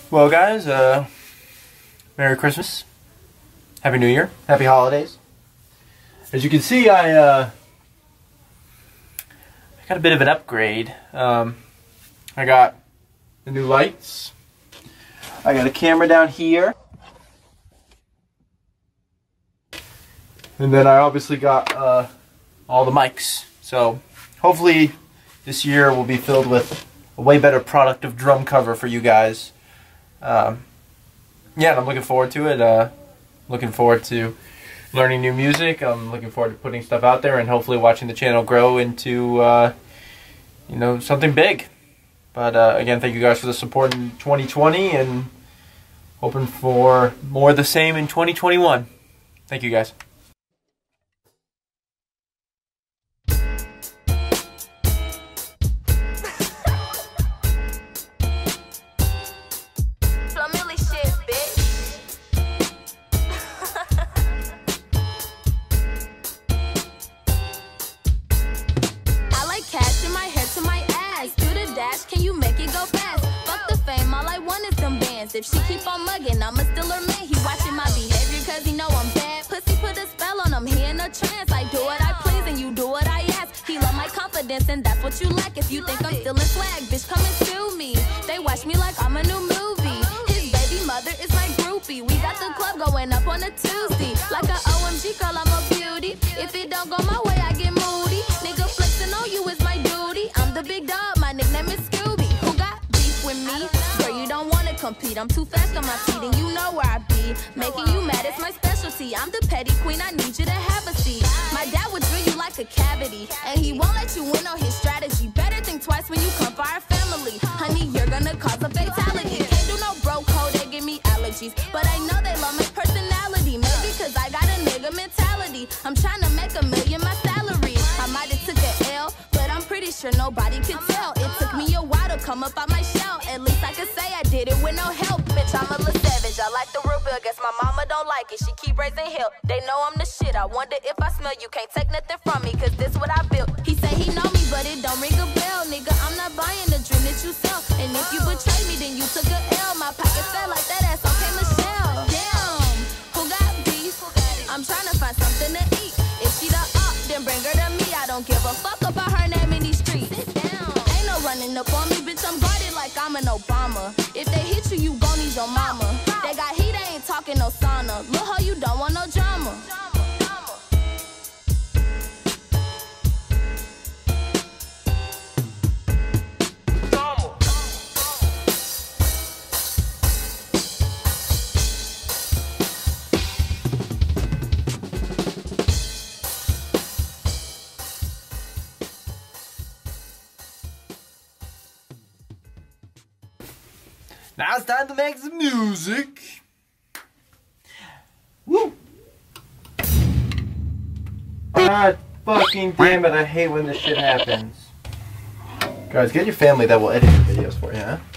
Well, guys, Merry Christmas, Happy New Year, Happy Holidays. As you can see, I got a bit of an upgrade. I got the new lights. I got a camera down here. And then I obviously got all the mics. So hopefully this year will be filled with a way better product of drum cover for you guys. Yeah, I'm looking forward to it. Looking forward to learning new music. I'm looking forward to putting stuff out there and hopefully watching the channel grow into you know, something big. But again, thank you guys for the support in 2020 and hoping for more of the same in 2021. Thank you guys. Milli shit, bitch. I like cash in my hair to my ass. Do the dash, can you make it go fast? Fuck the fame, all I want is them bands. If she keep on mugging, I'ma still her man. He watching my behavior cause he know I'm bad. Pussy put a spell on him, he in a trance. I do what I please and you do what I ask. He love my confidence and that's what you like. If you think I'm still in swag, bitch, come and sue me. They watch me like I'm a new movie. Mother is my groupie. We got the club going up on a Tuesday. Like a OMG girl, I'm a beauty. If it don't go my way, I get moody. Nigga flexing on you is my duty. I'm the big dog, my nickname is Scooby. Who got beef with me? Girl, you don't wanna compete. I'm too fast on my feet and you know where I be. Making you mad is my specialty. I'm the petty queen, I need you to have a seat. My dad would drill you like a cavity, and he won't let you win on his strategy. Better think twice when you come for our family. Honey, you're gonna cause a fatality. Can't do no bro code, they give me allergies. But I know they love my personality. Maybe cause I got a nigga mentality. I'm trying to make $1 million my salary. I might have took an L, but I'm pretty sure nobody could tell. It took me a while to come up out my shell. At least I could say I did it with no help. Bitch, I'm a little savage, I like the real bill. Guess my mama don't like it, she keep raising hell. They know I'm the shit, I wonder if I smell. You can't take nothing from me, cause this what I built. He say he know me, but it don't ring a bell. Nigga, I'm not buying the dream that you sell. And if you betray me, then you took a L. My pocket felt like that ass, okay, Michelle. Damn, who got beef? I'm trying to find something to eat. If she the up, then bring her to me. I don't give a fuck about her name in these streets. Ain't no running up on me, bitch, I'm guarded like I'm an Obama. If they hit you, you gon' need your mama. They got heat, they ain't talking no sauna. Look how you don't want no drama. Now it's time to make some music. Woo! God fucking damn it, I hate when this shit happens. Guys, get your family that will edit your videos for you, huh?